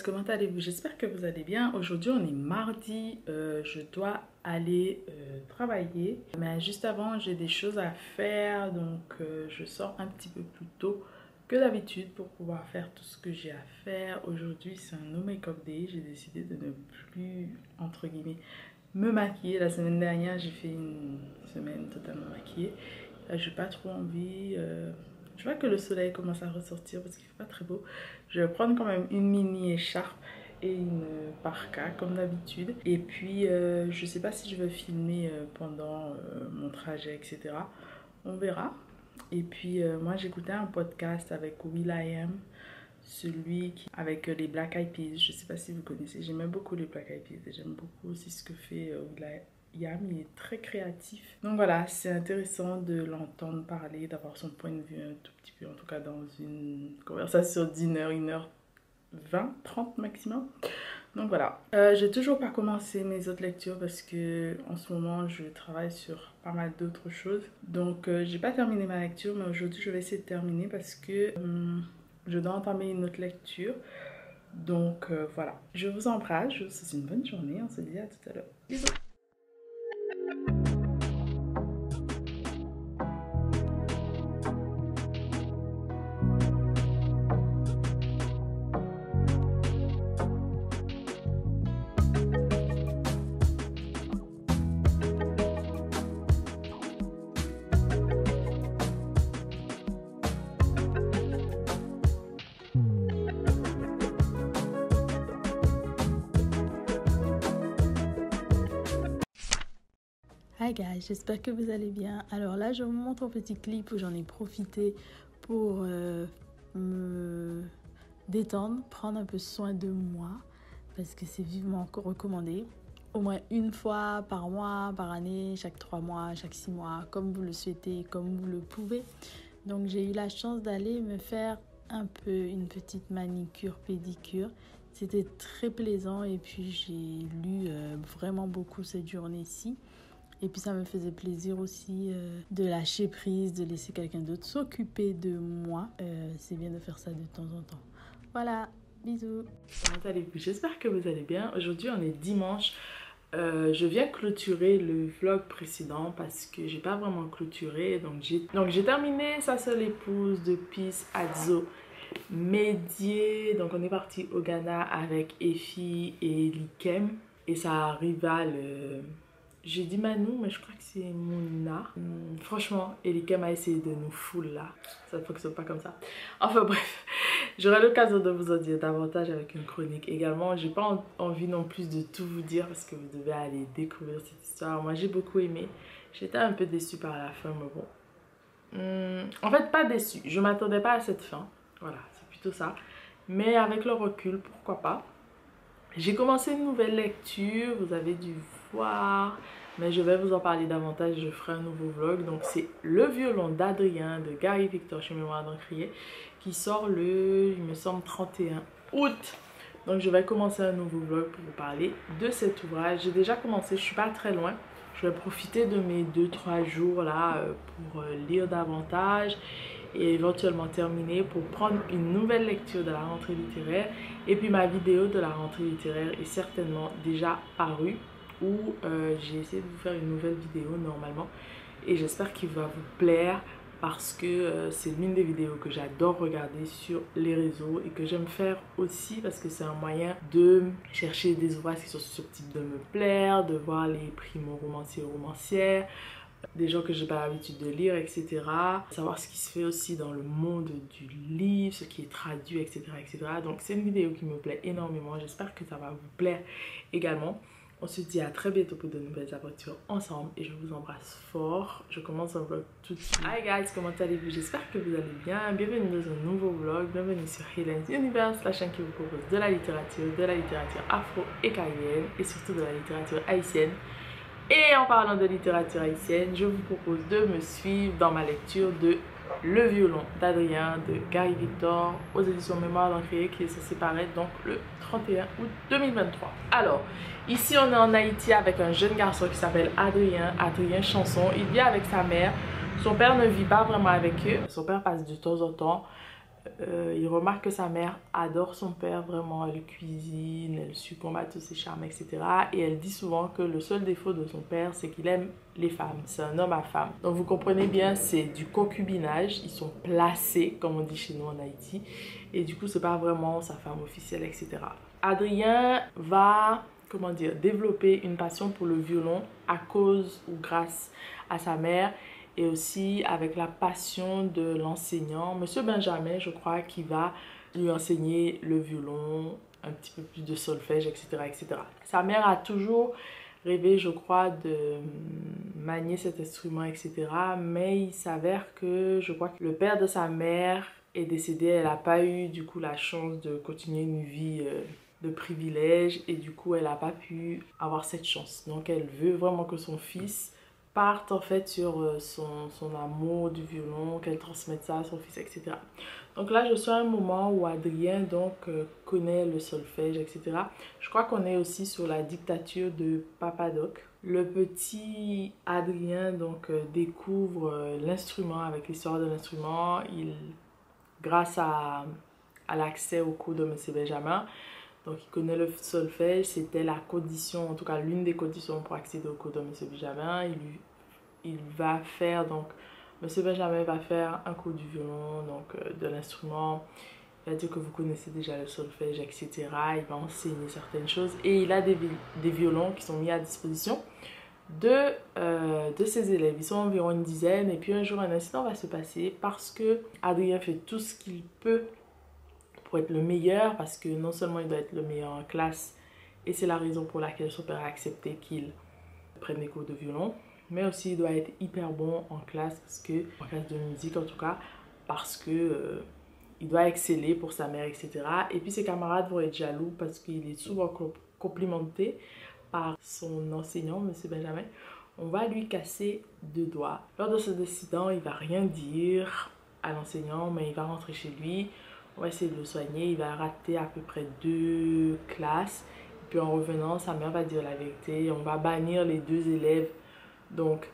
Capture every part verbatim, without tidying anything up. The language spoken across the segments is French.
comment allez-vous? J'espère que vous allez bien. Aujourd'hui on est mardi, euh, je dois aller euh, travailler. Mais juste avant j'ai des choses à faire, donc euh, je sors un petit peu plus tôt que d'habitude pour pouvoir faire tout ce que j'ai à faire. Aujourd'hui c'est un no make-up day, j'ai décidé de ne plus, entre guillemets, me maquiller. La semaine dernière j'ai fait une semaine totalement maquillée. Là j'ai pas trop envie... Euh... Je vois que le soleil commence à ressortir parce qu'il fait pas très beau. Je vais prendre quand même une mini écharpe et une parka comme d'habitude. Et puis euh, je sais pas si je vais filmer euh, pendant euh, mon trajet, et cetera. On verra. Et puis euh, moi j'écoutais un podcast avec will.i.am, celui qui avec les Black Eyed Peas. Je sais pas si vous connaissez. J'aime beaucoup les Black Eyed Peas et j'aime beaucoup aussi ce que fait euh, will.i.am. Yam, il est très créatif. Donc voilà, c'est intéressant de l'entendre parler, d'avoir son point de vue un tout petit peu, en tout cas dans une conversation d'une heure, une heure vingt, trente maximum. Donc voilà. Euh, j'ai toujours pas commencé mes autres lectures parce que en ce moment je travaille sur pas mal d'autres choses. Donc euh, j'ai pas terminé ma lecture, mais aujourd'hui je vais essayer de terminer parce que euh, je dois entamer une autre lecture. Donc euh, voilà. Je vous embrasse, je vous souhaite une bonne journée. On se dit à tout à l'heure. Bisous. Hi guys, j'espère que vous allez bien. Alors là, je vous montre un petit clip où j'en ai profité pour euh, me détendre, prendre un peu soin de moi parce que c'est vivement recommandé. Au moins une fois par mois, par année, chaque trois mois, chaque six mois, comme vous le souhaitez, comme vous le pouvez. Donc j'ai eu la chance d'aller me faire un peu une petite manicure, pédicure. C'était très plaisant et puis j'ai lu euh, vraiment beaucoup cette journée-ci. Et puis ça me faisait plaisir aussi euh, de lâcher prise, de laisser quelqu'un d'autre s'occuper de moi. Euh, c'est bien de faire ça de temps en temps. Voilà, bisous. Comment allez-vous? J'espère que vous allez bien. Aujourd'hui on est dimanche. Euh, je viens clôturer le vlog précédent parce que j'ai pas vraiment clôturé. Donc j'ai donc j'ai terminé Sa seule épouse de Peace Adzo Médié. Donc on est parti au Ghana avec Effie et Likem. Et ça rivale... Euh... J'ai dit Manu, mais je crois que c'est Mouna. Hum, franchement, Elikem a essayé de nous fouler là. Ça ne fonctionne pas comme ça. Enfin bref, j'aurai l'occasion de vous en dire davantage avec une chronique. Également, j'ai pas envie non plus de tout vous dire parce que vous devez aller découvrir cette histoire. Moi, j'ai beaucoup aimé. J'étais un peu déçue par la fin, mais bon. Hum, en fait, pas déçue. Je m'attendais pas à cette fin. Voilà, c'est plutôt ça. Mais avec le recul, pourquoi pas. J'ai commencé une nouvelle lecture, vous avez dû voir, mais je vais vous en parler davantage, je ferai un nouveau vlog. Donc c'est Le violon d'Adrien de Gary Victor chez Mémoire d'Encrier qui sort le, il me semble, trente et un août. Donc je vais commencer un nouveau vlog pour vous parler de cet ouvrage. J'ai déjà commencé, je suis pas très loin. Je vais profiter de mes deux trois jours là pour lire davantage et éventuellement terminer pour prendre une nouvelle lecture de la rentrée littéraire. Et puis ma vidéo de la rentrée littéraire est certainement déjà parue où euh, j'ai essayé de vous faire une nouvelle vidéo normalement et j'espère qu'il va vous plaire parce que euh, c'est l'une des vidéos que j'adore regarder sur les réseaux et que j'aime faire aussi parce que c'est un moyen de chercher des ouvrages qui sont susceptibles de me plaire, de voir les primo-romanciers et romancières, des gens que j'ai pas l'habitude de lire, et cetera. Savoir ce qui se fait aussi dans le monde du livre, ce qui est traduit, et cetera et cetera. Donc c'est une vidéo qui me plaît énormément. J'espère que ça va vous plaire également. On se dit à très bientôt pour de nouvelles aventures ensemble et je vous embrasse fort. Je commence un vlog tout de suite. Hi guys, comment allez-vous? J'espère que vous allez bien. Bienvenue dans un nouveau vlog. Bienvenue sur Helen's Universe, la chaîne qui vous propose de la littérature, de la littérature afro et caribéenne et surtout de la littérature haïtienne. Et en parlant de littérature haïtienne, je vous propose de me suivre dans ma lecture de Le violon d'Adrien de Gary Victor aux éditions Mémoire d'Encrier qui est censé paraître donc le trente et un août deux mille vingt-trois. Alors, ici on est en Haïti avec un jeune garçon qui s'appelle Adrien, Adrien Chanson. Il vit avec sa mère. Son père ne vit pas vraiment avec eux. Son père passe de temps en temps Euh, il remarque que sa mère adore son père, vraiment, elle cuisine, elle succombe à tous ses charmes, et cetera. Et elle dit souvent que le seul défaut de son père, c'est qu'il aime les femmes, c'est un homme à femme. Donc vous comprenez bien, c'est du concubinage, ils sont placés, comme on dit chez nous en Haïti, et du coup c'est pas vraiment sa femme officielle, et cetera. Adrien va, comment dire, développer une passion pour le violon à cause ou grâce à sa mère, et aussi avec la passion de l'enseignant, Monsieur Benjamin, je crois, qui va lui enseigner le violon, un petit peu plus de solfège, et cetera, et cetera. Sa mère a toujours rêvé, je crois, de manier cet instrument, et cetera. Mais il s'avère que, je crois que le père de sa mère est décédé, elle n'a pas eu du coup la chance de continuer une vie euh, de privilège, et du coup elle n'a pas pu avoir cette chance. Donc elle veut vraiment que son fils parte en fait sur son, son amour du violon, qu'elle transmette ça à son fils, et cetera. Donc là, je suis à un moment où Adrien donc euh, connaît le solfège, et cetera. Je crois qu'on est aussi sur la dictature de Papa Doc. Le petit Adrien donc euh, découvre euh, l'instrument avec l'histoire de l'instrument. Il, grâce à, à l'accès au cours de Monsieur Benjamin, donc il connaît le solfège, c'était la condition, en tout cas l'une des conditions pour accéder au cours de Monsieur Benjamin. Il, il va faire, donc Monsieur Benjamin va faire un cours du violon, donc euh, de l'instrument. Il va dire que vous connaissez déjà le solfège, et cetera. Il va enseigner certaines choses et il a des, des violons qui sont mis à disposition de, euh, de ses élèves. Ils sont environ une dizaine et puis un jour un incident va se passer parce que Adrien fait tout ce qu'il peut pour être le meilleur, parce que non seulement il doit être le meilleur en classe, et c'est la raison pour laquelle son père a accepté qu'il prenne des cours de violon, mais aussi il doit être hyper bon en classe, parce que, en classe de musique en tout cas, parce que euh, il doit exceller pour sa mère, et cetera. Et puis ses camarades vont être jaloux parce qu'il est souvent complimenté par son enseignant, Monsieur Benjamin. On va lui casser deux doigts. Lors de ce incident, il va rien dire à l'enseignant, mais il va rentrer chez lui. On va essayer de le soigner. Il va rater à peu près deux classes. Et puis en revenant, sa mère va dire la vérité. On va bannir les deux élèves, donc,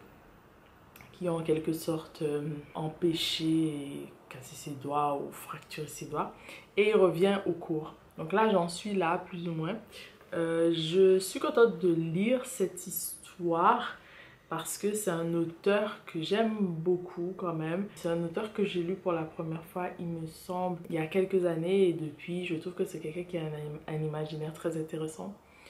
qui ont en quelque sorte euh, empêché et cassé ses doigts ou fracturé ses doigts. Et il revient au cours. Donc là, j'en suis là, plus ou moins. Euh, je suis contente de lire cette histoire parce que c'est un auteur que j'aime beaucoup quand même. C'est un auteur que j'ai lu pour la première fois, il me semble, il y a quelques années. Et depuis, je trouve que c'est quelqu'un qui a un, un imaginaire très intéressant.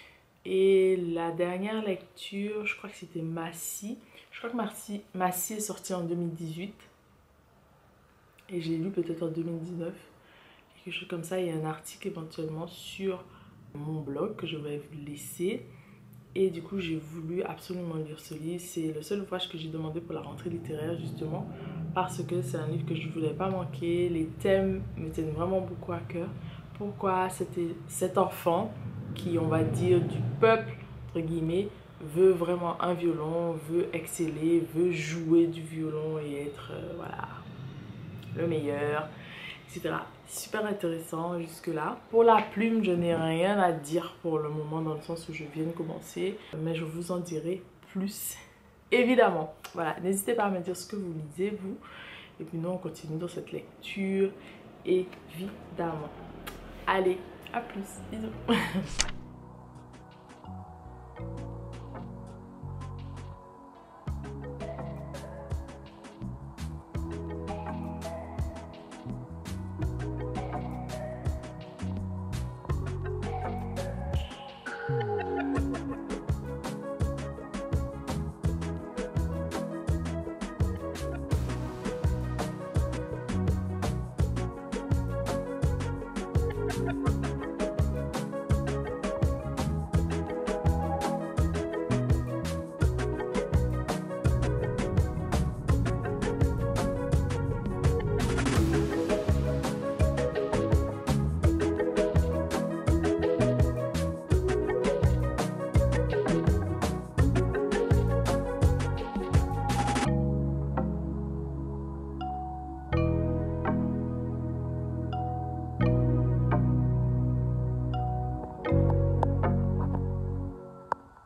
Et la dernière lecture, je crois que c'était Massy. Je crois que Massy, Massy est sorti en deux mille dix-huit. Et j'ai lu peut-être en deux mille dix-neuf. Quelque chose comme ça. Il y a un article éventuellement sur mon blog que je vais vous laisser. Et du coup, j'ai voulu absolument lire ce livre. C'est le seul ouvrage que j'ai demandé pour la rentrée littéraire, justement, parce que c'est un livre que je ne voulais pas manquer. Les thèmes me tiennent vraiment beaucoup à cœur. Pourquoi c'était cet enfant qui, on va dire, du peuple, entre guillemets, veut vraiment un violon, veut exceller, veut jouer du violon et être, euh, voilà, le meilleur, et cetera. Super intéressant jusque-là. Pour la plume, je n'ai rien à dire pour le moment dans le sens où je viens de commencer, mais je vous en dirai plus, évidemment. Voilà, n'hésitez pas à me dire ce que vous lisez, vous. Et puis nous, on continue dans cette lecture, évidemment. Allez, à plus, bisous.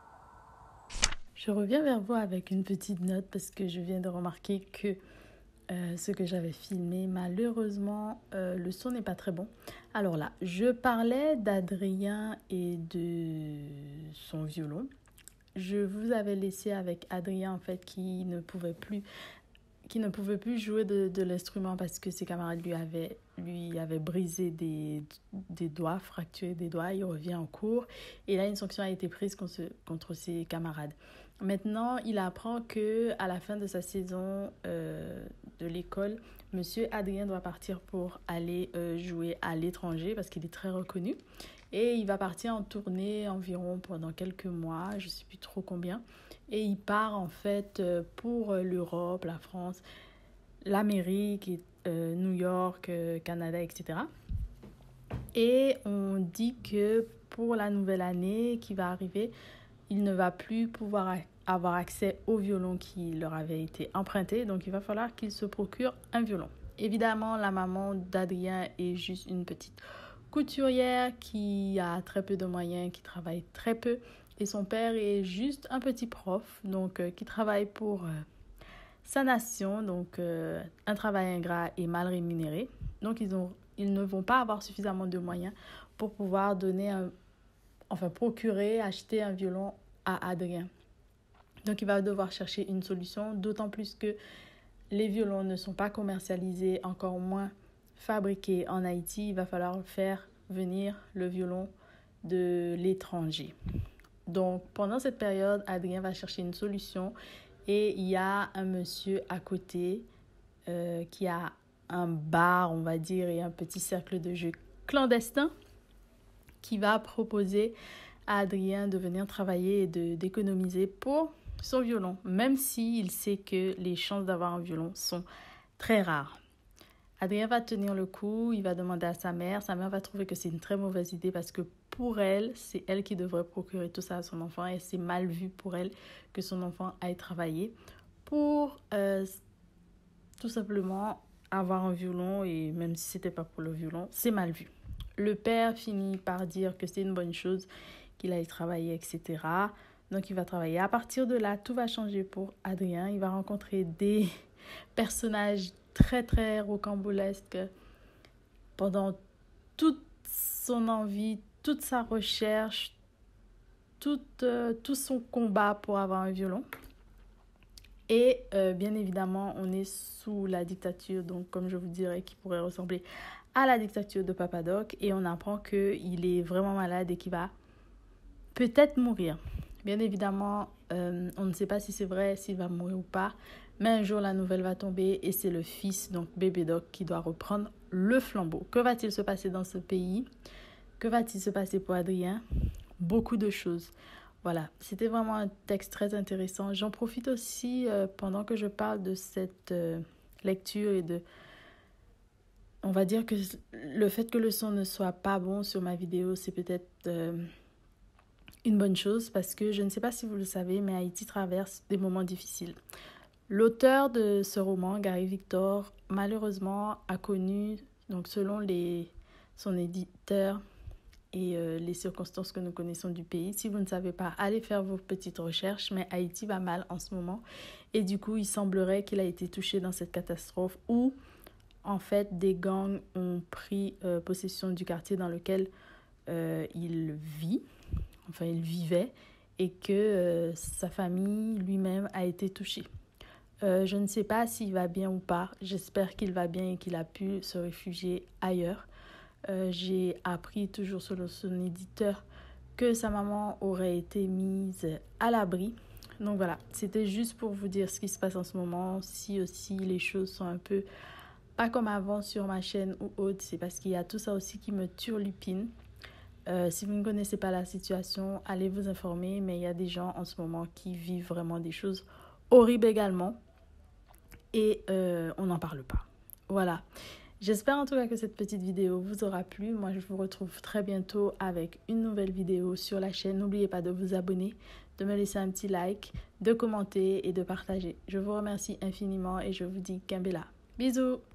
Je reviens vers vous avec une petite note parce que je viens de remarquer que euh, ce que j'avais filmé. Malheureusement, euh, le son n'est pas très bon. Alors là, je parlais d'Adrien et de son violon. Je vous avais laissé avec Adrien, en fait, qui ne pouvait plus, qui ne pouvait plus jouer de, de l'instrument parce que ses camarades lui avaient, lui avaient brisé des, des doigts, fracturé des doigts. Il revient en cours et là, une sanction a été prise contre, contre ses camarades. Maintenant, il apprend qu'à la fin de sa saison euh, de l'école, Monsieur Adrien doit partir pour aller euh, jouer à l'étranger parce qu'il est très reconnu. Et il va partir en tournée environ pendant quelques mois, je ne sais plus trop combien. Et il part en fait pour l'Europe, la France, l'Amérique, euh, New York, euh, Canada, et cetera. Et on dit que pour la nouvelle année qui va arriver, il ne va plus pouvoir avoir accès au violon qui leur avait été emprunté. Donc, il va falloir qu'il se procure un violon. Évidemment, la maman d'Adrien est juste une petite couturière qui a très peu de moyens, qui travaille très peu. Et son père est juste un petit prof, donc euh, qui travaille pour euh, sa nation. Donc, euh, un travail ingrat et mal rémunéré. Donc, ils, ont, ils ne vont pas avoir suffisamment de moyens pour pouvoir donner un... Enfin, procurer, acheter un violon à Adrien. Donc, il va devoir chercher une solution, d'autant plus que les violons ne sont pas commercialisés, encore moins fabriqués en Haïti. Il va falloir faire venir le violon de l'étranger. Donc, pendant cette période, Adrien va chercher une solution et il y a un monsieur à côté euh, qui a un bar, on va dire, et un petit cercle de jeu clandestin qui va proposer à Adrien de venir travailler et de, d'économiser pour son violon, même s'il sait que les chances d'avoir un violon sont très rares. Adrien va tenir le coup, il va demander à sa mère. Sa mère va trouver que c'est une très mauvaise idée parce que pour elle, c'est elle qui devrait procurer tout ça à son enfant et c'est mal vu pour elle que son enfant aille travailler pour euh, tout simplement avoir un violon et même si c'était pas pour le violon, c'est mal vu. Le père finit par dire que c'est une bonne chose qu'il aille travailler, et cetera. Donc, il va travailler. À partir de là, tout va changer pour Adrien. Il va rencontrer des personnages très, très rocambolesques pendant toute son envie, toute sa recherche, tout, euh, tout son combat pour avoir un violon. Et euh, bien évidemment, on est sous la dictature, donc comme je vous dirais, qui pourrait ressembler à la dictature de Papa Doc. Et on apprend qu'il est vraiment malade et qu'il va peut-être mourir. Bien évidemment, euh, on ne sait pas si c'est vrai, s'il va mourir ou pas. Mais un jour, la nouvelle va tomber et c'est le fils, donc bébé Doc, qui doit reprendre le flambeau. Que va-t-il se passer dans ce pays? Que va-t-il se passer pour Adrien? Beaucoup de choses. Voilà, c'était vraiment un texte très intéressant. J'en profite aussi euh, pendant que je parle de cette euh, lecture et de... On va dire que le fait que le son ne soit pas bon sur ma vidéo, c'est peut-être... Euh, une bonne chose parce que je ne sais pas si vous le savez, mais Haïti traverse des moments difficiles. L'auteur de ce roman, Gary Victor, malheureusement a connu, donc selon les, son éditeur et euh, les circonstances que nous connaissons du pays, si vous ne savez pas, allez faire vos petites recherches, mais Haïti va mal en ce moment et du coup il semblerait qu'il a été touché dans cette catastrophe où en fait des gangs ont pris euh, possession du quartier dans lequel euh, il vit. Enfin, il vivait et que euh, sa famille lui-même a été touchée. Euh, je ne sais pas s'il va bien ou pas. J'espère qu'il va bien et qu'il a pu se réfugier ailleurs. Euh, j'ai appris toujours selon son éditeur que sa maman aurait été mise à l'abri. Donc voilà, c'était juste pour vous dire ce qui se passe en ce moment. Si aussi les choses sont un peu pas comme avant sur ma chaîne ou autre, c'est parce qu'il y a tout ça aussi qui me turlupine. Euh, si vous ne connaissez pas la situation, allez vous informer, mais il y a des gens en ce moment qui vivent vraiment des choses horribles également et euh, on n'en parle pas. Voilà, j'espère en tout cas que cette petite vidéo vous aura plu. Moi, je vous retrouve très bientôt avec une nouvelle vidéo sur la chaîne. N'oubliez pas de vous abonner, de me laisser un petit like, de commenter et de partager. Je vous remercie infiniment et je vous dis Kimbella. Bisous!